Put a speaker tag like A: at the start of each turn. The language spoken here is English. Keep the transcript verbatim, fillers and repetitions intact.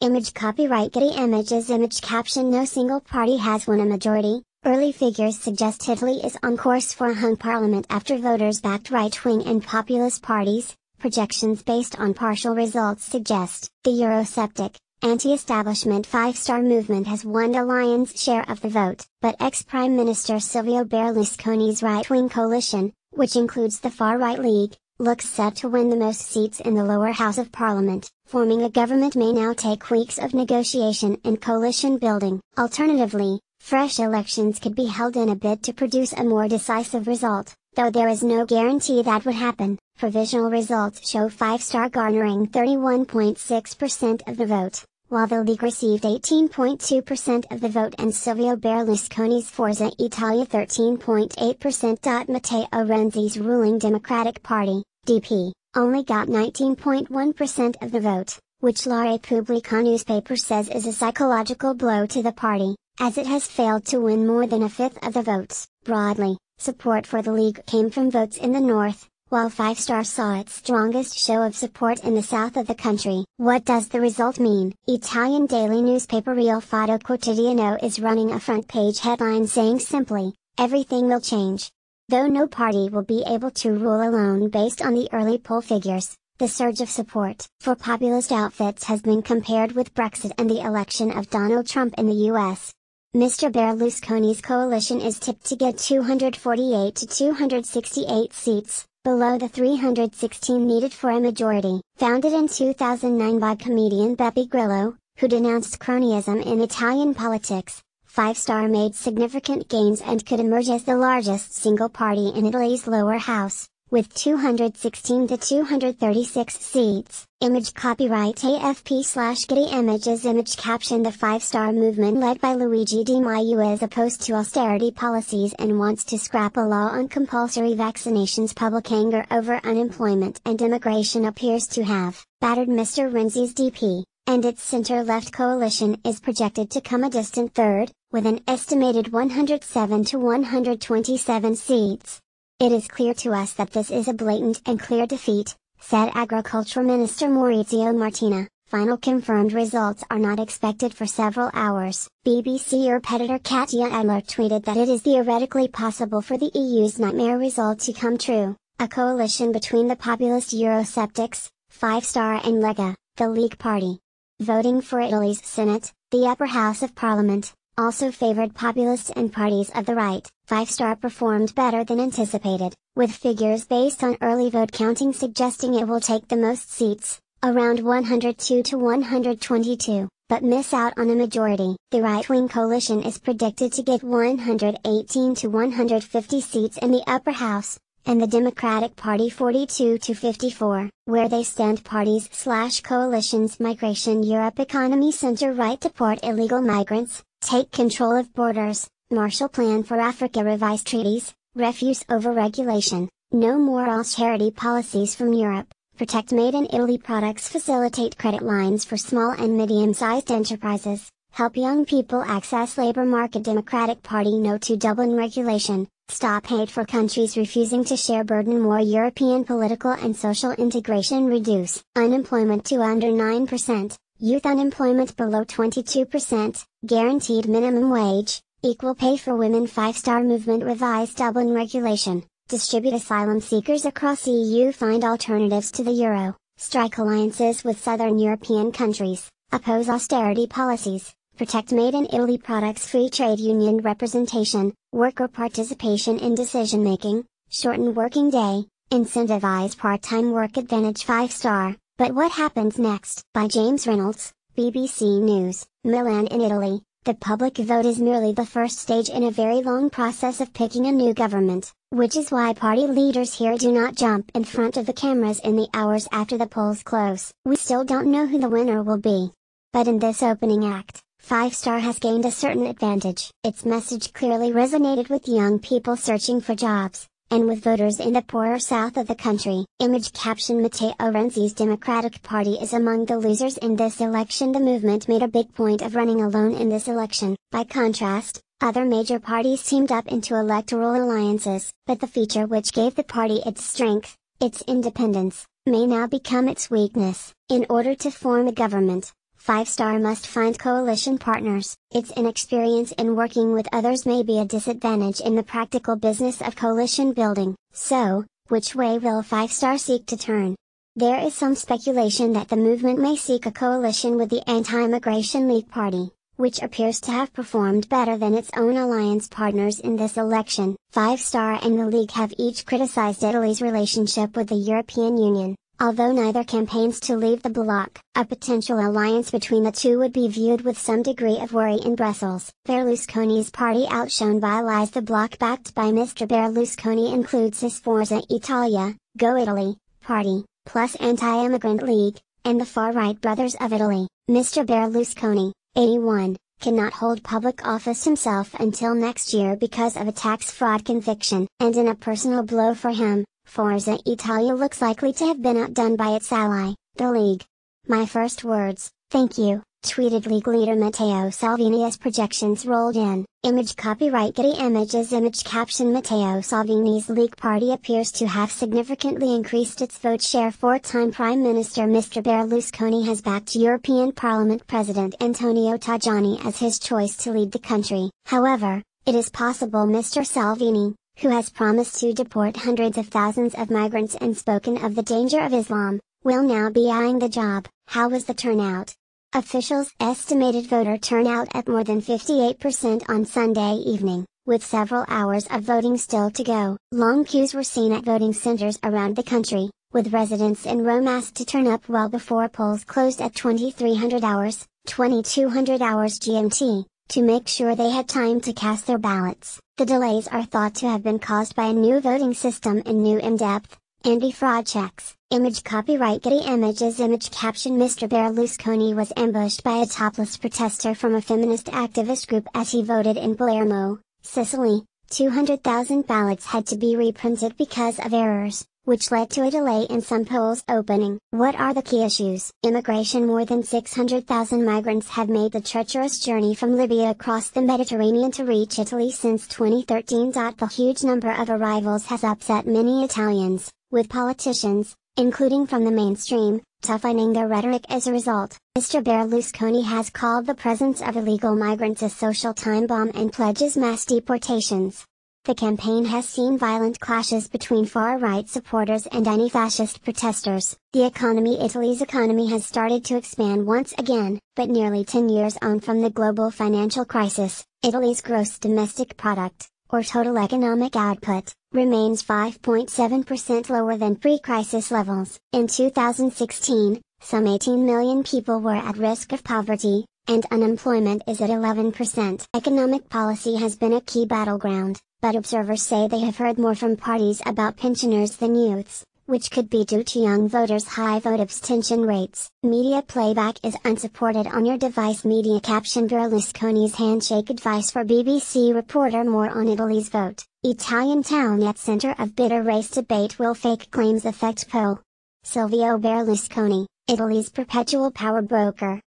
A: Image copyright Getty Images Image caption No single party has won a majority. Early figures suggest Italy is on course for a hung parliament after voters backed right-wing and populist parties. Projections based on partial results suggest the Eurosceptic, anti-establishment five-star movement has won the lion's share of the vote, but ex-Prime Minister Silvio Berlusconi's right-wing coalition, which includes the far-right League, looks set to win the most seats in the lower house of parliament. Forming a government may now take weeks of negotiation and coalition building. Alternatively, fresh elections could be held in a bid to produce a more decisive result, though there is no guarantee that would happen. Provisional results show Five Star garnering thirty-one point six percent of the vote, while the League received eighteen point two percent of the vote and Silvio Berlusconi's Forza Italia thirteen point eight percent. Matteo Renzi's ruling Democratic Party, D P, only got nineteen point one percent of the vote, which La Repubblica newspaper says is a psychological blow to the party, as it has failed to win more than a fifth of the votes. Broadly, support for the League came from votes in the north, while Five Star saw its strongest show of support in the south of the country. What does the result mean? Italian daily newspaper Il Fatto Quotidiano is running a front-page headline saying simply, "Everything will change." Though no party will be able to rule alone based on the early poll figures, the surge of support for populist outfits has been compared with Brexit and the election of Donald Trump in the U S. Mister Berlusconi's coalition is tipped to get two hundred forty-eight to two hundred sixty-eight seats, below the three hundred sixteen needed for a majority. Founded in two thousand nine by comedian Beppe Grillo, who denounced cronyism in Italian politics, Five Star made significant gains and could emerge as the largest single party in Italy's lower house, with two hundred sixteen to two hundred thirty-six seats. Image copyright A F P slash Getty Images Image caption The Five Star movement led by Luigi Di Maio is opposed to austerity policies and wants to scrap a law on compulsory vaccinations. Public anger over unemployment and immigration appears to have battered Mister Renzi's D P, and its center-left coalition is projected to come a distant third, with an estimated one hundred seven to one hundred twenty-seven seats. It is clear to us that this is a blatant and clear defeat, said Agriculture Minister Maurizio Martina. Final confirmed results are not expected for several hours. B B C editor Katja Adler tweeted that it is theoretically possible for the E U's nightmare result to come true, a coalition between the populist Eurosceptics, Five Star and Lega, the League Party. Voting for Italy's Senate, the upper house of parliament, also favored populists and parties of the right. Five Star performed better than anticipated, with figures based on early vote counting suggesting it will take the most seats, around one hundred two to one hundred twenty-two, but miss out on a majority. The right-wing coalition is predicted to get one hundred eighteen to one hundred fifty seats in the upper house, and the Democratic Party forty-two to fifty-four. Where they stand parties slash coalitions Migration Europe Economy Center right to port illegal migrants, take control of borders, Marshall Plan for Africa revised treaties, refuse over regulation, no more austerity policies from Europe, protect made in Italy products facilitate credit lines for small and medium-sized enterprises, help young people access labor market Democratic Party no to Dublin regulation, stop aid for countries refusing to share burden more European political and social integration reduce unemployment to under nine percent, youth unemployment below twenty-two percent, guaranteed minimum wage, equal pay for women Five Star movement revised Dublin regulation, distribute asylum seekers across E U find alternatives to the euro, strike alliances with southern European countries, oppose austerity policies, protect made in Italy products free trade union representation, worker participation in decision making, shorten working day, incentivize part-time work advantage Five Star. But what happens next? By James Reynolds, B B C News. Milan in Italy, the public vote is merely the first stage in a very long process of picking a new government, which is why party leaders here do not jump in front of the cameras in the hours after the polls close. We still don't know who the winner will be. But in this opening act, Five Star has gained a certain advantage. Its message clearly resonated with young people searching for jobs, and with voters in the poorer south of the country. Image caption Matteo Renzi's Democratic Party is among the losers in this election. The movement made a big point of running alone in this election. By contrast, other major parties teamed up into electoral alliances, but the feature which gave the party its strength, its independence, may now become its weakness. In order to form a government, Five Star must find coalition partners. Its inexperience in working with others may be a disadvantage in the practical business of coalition building. So, which way will Five Star seek to turn? There is some speculation that the movement may seek a coalition with the Anti-Immigration League Party, which appears to have performed better than its own alliance partners in this election. Five Star and the League have each criticized Italy's relationship with the European Union, although neither campaigns to leave the bloc. A potential alliance between the two would be viewed with some degree of worry in Brussels. Berlusconi's party, outshone by lies. The bloc backed by Mister Berlusconi includes his Forza Italia, Go Italy, party, plus Anti-Immigrant League, and the far-right Brothers of Italy. Mister Berlusconi, eighty-one, cannot hold public office himself until next year because of a tax fraud conviction. And in a personal blow for him, Forza Italia looks likely to have been outdone by its ally, the League. My first words, thank you, tweeted League leader Matteo Salvini as projections rolled in. Image copyright Getty Images Image caption Matteo Salvini's League party appears to have significantly increased its vote share. Four-time Prime Minister Mister Berlusconi has backed European Parliament President Antonio Tajani as his choice to lead the country. However, it is possible Mister Salvini, who has promised to deport hundreds of thousands of migrants and spoken of the danger of Islam, will now be eyeing the job. How was the turnout? Officials estimated voter turnout at more than fifty-eight percent on Sunday evening, with several hours of voting still to go. Long queues were seen at voting centers around the country, with residents in Rome asked to turn up well before polls closed at twenty-three hundred hours, twenty-two hundred hours G M T, to make sure they had time to cast their ballots. The delays are thought to have been caused by a new voting system and new in-depth, anti-fraud checks. Image copyright Getty Images Image caption Mister Berlusconi was ambushed by a topless protester from a feminist activist group as he voted in Palermo, Sicily. two hundred thousand ballots had to be reprinted because of errors, which led to a delay in some polls opening. What are the key issues? Immigration. More than six hundred thousand migrants have made the treacherous journey from Libya across the Mediterranean to reach Italy since twenty thirteen. The huge number of arrivals has upset many Italians, with politicians, including from the mainstream, toughening their rhetoric as a result. Mister Berlusconi has called the presence of illegal migrants a social time bomb and pledges mass deportations. The campaign has seen violent clashes between far-right supporters and anti-fascist protesters. The economy Italy's economy has started to expand once again, but nearly ten years on from the global financial crisis, Italy's gross domestic product, or total economic output, remains five point seven percent lower than pre-crisis levels. In two thousand sixteen, some eighteen million people were at risk of poverty, and unemployment is at eleven percent. Economic policy has been a key battleground, but observers say they have heard more from parties about pensioners than youths, which could be due to young voters' high vote abstention rates. Media playback is unsupported on your device. Media caption Berlusconi's handshake advice for B B C reporter. More on Italy's vote. Italian town at center of bitter race debate. Will fake claims affect poll? Silvio Berlusconi, Italy's perpetual power broker,